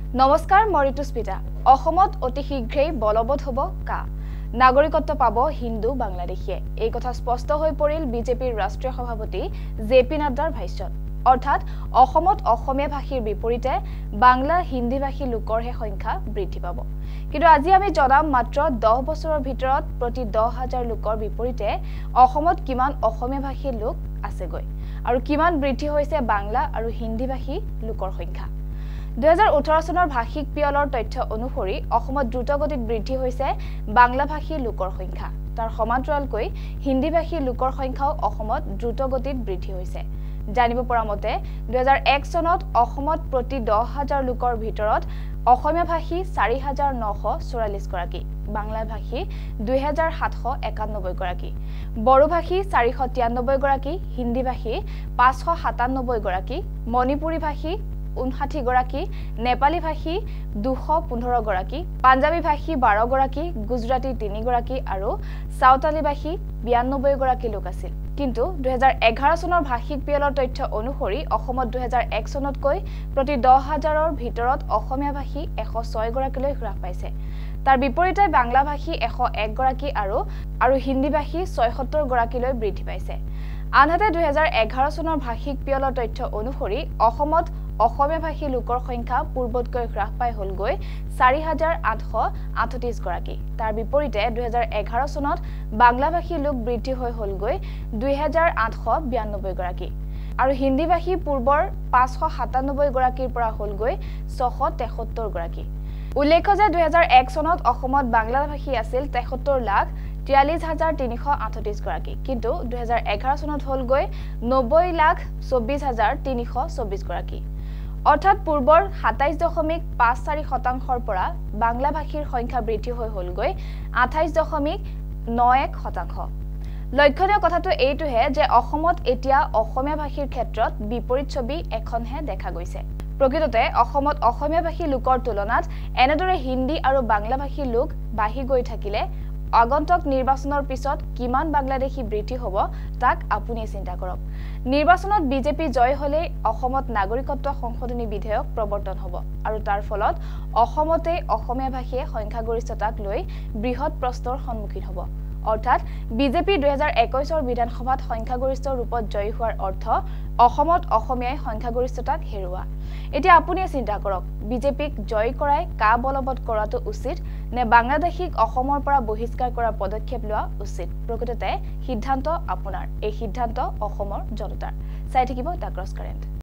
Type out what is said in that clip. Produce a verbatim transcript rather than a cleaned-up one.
নমস্কাৰ মই ঋতুস্মিতা অসমত অতি শীঘ্ৰেই বলবৎ হ'ব কা নাগৰিকত্ব পাব হিন্দু বাংলাদেশীয়ে এই কথা স্পষ্ট হৈ পৰিল বিজেপিৰ ৰাষ্ট্ৰীয় সভাপতি জেপি নাড্ডাৰ ভাষ্যত অৰ্থাৎ অসমত অসমীয়া ভাষীৰ বিপৰীতে বাংলা হিন্দী ভাষী লোকৰহে সংখ্যা বৃদ্ধি পাব কিন্তু আজি আমি জনাম মাত্ৰ দহ বছৰৰ ভিতৰত প্ৰতি দহ হাজাৰ লোকৰ বিপৰীতে অসমত কিমান অসমীয়া ভাষী লোক আছে গৈ আৰু কিমান বৃদ্ধি হৈছে বাংলা আৰু হিন্দী ভাষী লোকৰ সংখ্যা দুই হাজাৰ ওঠৰ চনৰ ভাষিক পিয়লৰ তথ্য অনুসৰি অসমত দ্ৰুতগতিত বৃদ্ধি হৈছে বাংলা ভাষী লোকৰ সংখ্যা তাৰ সমান্তৰালকৈ হিন্দী ভাষী লোকৰ সংখ্যাও অসমত দ্ৰুতগতিত বৃদ্ধি হৈছে জানিব পৰা মতে দুই হাজাৰ এক চনত অসমত প্ৰতি দহ হাজাৰ লোকৰ ভিতৰত অসমীয়া ভাষী চাৰি হাজাৰ নশ চৌৰাল্লিছ গৰাকী বাংলা ভাষী দুই হাজাৰ সাতশ একানব্বৈ গৰাকী বড়ো ভাষী চাৰিশ তিৰানব্বৈ গৰাকী হিন্দী ভাষী পাঁচশ সাতানব্বৈ গৰাকী মণিপুৰী ভাষী ঊনষাঠি গৰাকী নেপালী ভাষী দুশ পোন্ধৰ গৰাকী পাঞ্জাবী ভাষী বাৰ গৰাকী গুজৰাটী তিনি গৰাকী আৰু সাঁওতালী ভাষী বিৰানব্বৈ গৰাকী লোক আছিল কিন্তু দুই হাজাৰ এঘাৰ চনৰ ভাষিক পিয়লৰ তথ্য অনুসৰি অসমত দুই হাজাৰ এক চনতকৈ প্ৰতি দহ হাজাৰৰ ভিতৰত অসমীয়া ভাষী এশ ছয় গৰাকীলৈ হ্ৰাস পাইছে তাৰ বিপৰীতে বাংলা ভাষী এশ এক গৰাকী আৰু আৰু হিন্দী ভাষী ছয়সত্তৰ গৰাকীলৈ বৃদ্ধি পাইছে আনহাতে দুই হাজাৰ এঘাৰ চনৰ ভাষিক পিয়লৰ তথ্য অনুসৰি অসমত অসমীয়া ভাষী লোকৰ সংখ্যা পূৰ্বতকৈ হ্ৰাস পাই হলগৈ চাৰি হাজাৰ আঠশ আঠত্ৰিছ গৰাকী তাৰ বিপৰীতে দুই হাজাৰ এঘাৰ চনত বাংলা ভাষী লোক বৃদ্ধি হৈ হলগৈ দুই হাজাৰ আঠশ বিৰানব্বৈ গৰাকী আৰু হিন্দী ভাষী পূৰ্বৰ পাঁচশ সাতানব্বৈ গৰাকীৰ পৰা হলগৈ ছশ তেসত্তৰ গৰাকী উল্লেখ্য যে দুই হাজাৰ এক চনত অসমত বাংলা ভাষী আছিল তেসত্তৰ লাখ তিয়াল্লিছ হাজাৰ তিনিশ আঠত্ৰিছ গৰাকী কিন্তু দুই হাজাৰ এঘাৰ চনত হলগৈ নব্বৈ লাখ চৌব্বিছ হাজাৰ তিনিশ চৌব্বিছ গৰাকী অৰ্থাৎ পূৰ্বৰ সাতাইছ দশমিক পাঁচ চাৰি শতাংশৰ পৰা বাংলা ভাষীৰ সংখ্যা বৃদ্ধি হৈ হলগৈ আঠাইছ দশমিক ন এক শতাংশ লক্ষণীয় কথাটো এইটোহে যে অসমত এতিয়া অসমীয়া ভাষীৰ ক্ষেত্ৰত বিপৰীত ছবি এখনহে দেখা গৈছে প্ৰকৃততে অসমত অসমীয়া ভাষী লোকৰ তুলনাত এনেদৰে হিন্দী আৰু বাংলা ভাষী লোক বাঢ়ি গৈ থাকিলে আগন্তুক নিৰ্বাচনৰ পিছত কিমান বাংলাদেশী বৃদ্ধি হ'ব তাক আপুনি চিন্তা কৰক নিৰ্বাচনত বিজেপি জয় হলে অসমত নাগৰিকত্ব সংশোধনী বিধেয়ক প্ৰৱৰ্তন হ'ব আৰু তাৰ ফলত অসমতে অসমীয়া ভাষীয়ে সংখ্যাগৰিষ্ঠতাক লৈ বৃহৎ প্ৰশ্নৰ সন্মুখীন হ'ব অৰ্থাৎ বিজেপি দুই হাজাৰ একৈশৰ বিধানসভাত সংখ্যাগৰিষ্ঠ ৰূপত জয়ী হোৱাৰ অৰ্থ অসমত অসমীয়াই সংখ্যাগৰিষ্ঠতাক হেৰুৱা এতিয়া আপুনি চিন্তা কৰক বিজেপিক জয় কৰাই কা বলবৎ কৰাটো উচিত নে বাংলাদেশীক অসমৰ পৰা বহিষ্কাৰ কৰাৰ পদক্ষেপ লোৱা উচিত প্ৰকৃততে সিদ্ধান্ত আপোনাৰ এই সিদ্ধান্ত অসমৰ জনতাৰ চাই থাকিব দ্য ক্ৰছ কাৰেণ্ট